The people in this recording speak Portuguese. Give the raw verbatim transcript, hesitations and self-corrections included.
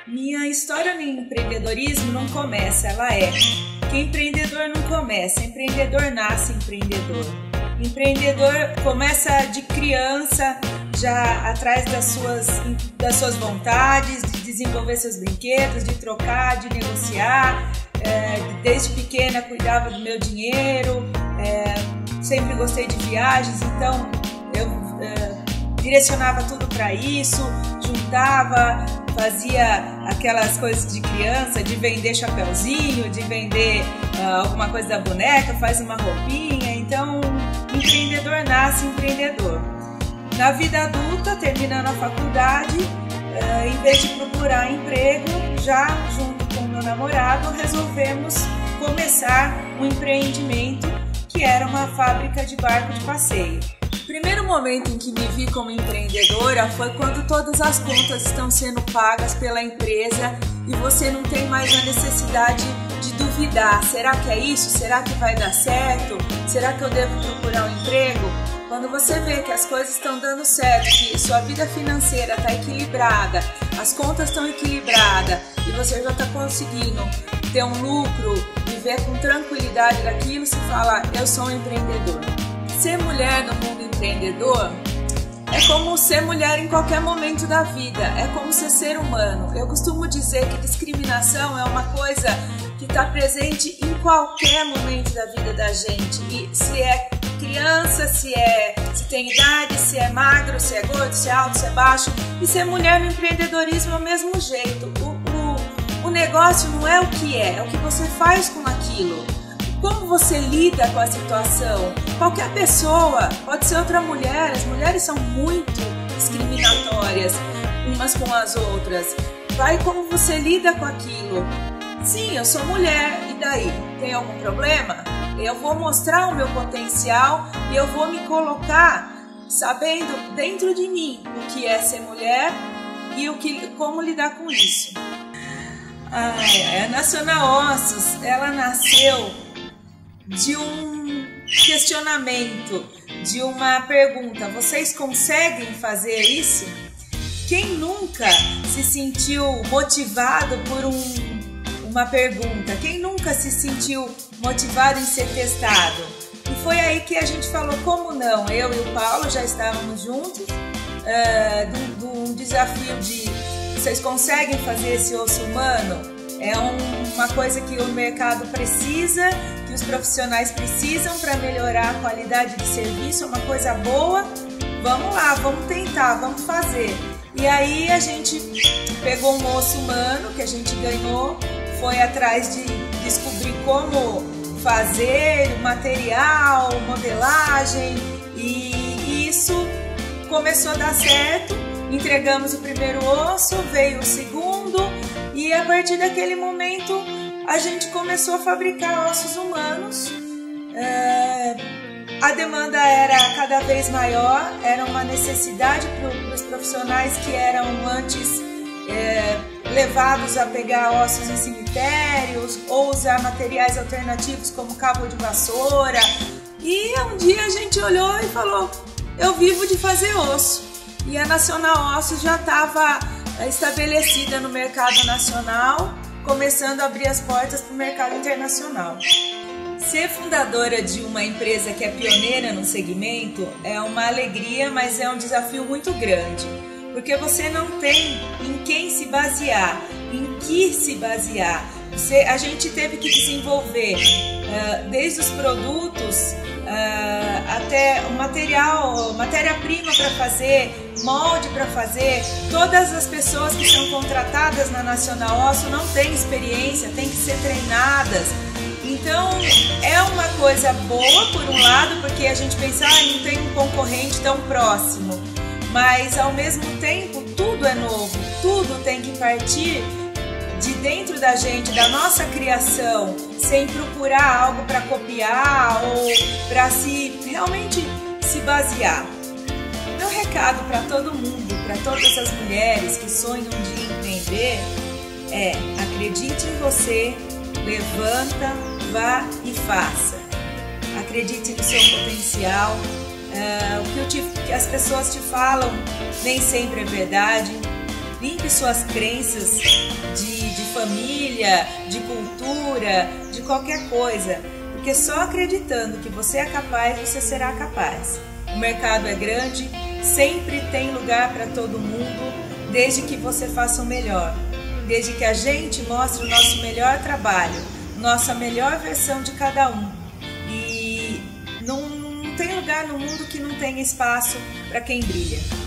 Minha história no empreendedorismo não começa, ela é. Que empreendedor não começa, empreendedor nasce empreendedor. Empreendedor começa de criança, já atrás das suas, das suas vontades, de desenvolver seus brinquedos, de trocar, de negociar. É, desde pequena cuidava do meu dinheiro, é, sempre gostei de viagens, então eu é, direcionava tudo para isso, juntava, fazia aquelas coisas de criança, de vender chapeuzinho, de vender uh, alguma coisa da boneca, faz uma roupinha. Então, empreendedor nasce empreendedor. Na vida adulta, terminando a faculdade, uh, em vez de procurar emprego, já junto com o meu namorado, resolvemos começar um empreendimento que era uma fábrica de barco de passeio. O primeiro momento em que me vi como empreendedora foi quando todas as contas estão sendo pagas pela empresa e você não tem mais a necessidade de duvidar. Será que é isso? Será que vai dar certo? Será que eu devo procurar um emprego? Quando você vê que as coisas estão dando certo, que sua vida financeira está equilibrada, as contas estão equilibradas e você já está conseguindo ter um lucro, viver com tranquilidade daquilo, se fala, eu sou um empreendedor. Ser mulher no mundo empreendedor é como ser mulher em qualquer momento da vida, é como ser ser humano. Eu costumo dizer que discriminação é uma coisa que está presente em qualquer momento da vida da gente. E se é criança, se, é, se tem idade, se é magro, se é gordo, se é alto, se é baixo. E ser mulher no empreendedorismo é o mesmo jeito. O, o, o negócio não é o que é, é o que você faz com aquilo. Como você lida com a situação? Qualquer pessoa, pode ser outra mulher, as mulheres são muito discriminatórias umas com as outras. Vai como você lida com aquilo. Sim, eu sou mulher, e daí? Tem algum problema? Eu vou mostrar o meu potencial e eu vou me colocar sabendo dentro de mim o que é ser mulher e o que, como lidar com isso. Ai, a Nacional Ossos, ela nasceu de um questionamento, de uma pergunta: vocês conseguem fazer isso? Quem nunca se sentiu motivado por um, uma pergunta? Quem nunca se sentiu motivado em ser testado? E foi aí que a gente falou, como não? Eu e o Paulo já estávamos juntos, uh, de, de um desafio de vocês conseguem fazer esse osso humano? É um, uma coisa que o mercado precisa, que os profissionais precisam para melhorar a qualidade de serviço, é uma coisa boa. Vamos lá, vamos tentar, vamos fazer. E aí a gente pegou um osso humano que a gente ganhou, foi atrás de descobrir como fazer, material, modelagem, e isso começou a dar certo. Entregamos o primeiro osso, veio o segundo, e a partir daquele momento a gente começou a fabricar ossos humanos. É, a demanda era cada vez maior, era uma necessidade para os profissionais que eram antes é, levados a pegar ossos em cemitérios ou usar materiais alternativos como cabo de vassoura. E um dia a gente olhou e falou, eu vivo de fazer osso. E a Nacional Ossos já estava estabelecida no mercado nacional, começando a abrir as portas para o mercado internacional. Ser fundadora de uma empresa que é pioneira no segmento é uma alegria, mas é um desafio muito grande, porque você não tem em quem se basear, em que se basear. Você, a gente teve que desenvolver uh, desde os produtos uh, até o material, matéria-prima para fazer, molde para fazer. Todas as pessoas que são contratadas na Nacional Osso não têm experiência, têm que ser treinadas. Então é uma coisa boa por um lado, porque a gente pensa, ah, não tem um concorrente tão próximo, mas ao mesmo tempo tudo é novo, tudo tem que partir de dentro da gente, da nossa criação, sem procurar algo para copiar ou para se realmente se basear. Meu recado para todo mundo, para todas as mulheres que sonham de empreender é: acredite em você, levanta, vá e faça. Acredite no seu potencial. Uh, o que, te, que as pessoas te falam nem sempre é verdade. limpe suas crenças de, de família, de cultura, de qualquer coisa, porque só acreditando que você é capaz, você será capaz. O mercado é grande, sempre tem lugar para todo mundo, desde que você faça o melhor, desde que a gente mostre o nosso melhor trabalho, nossa melhor versão de cada um. E não, não tem lugar no mundo que não tenha espaço para quem brilha.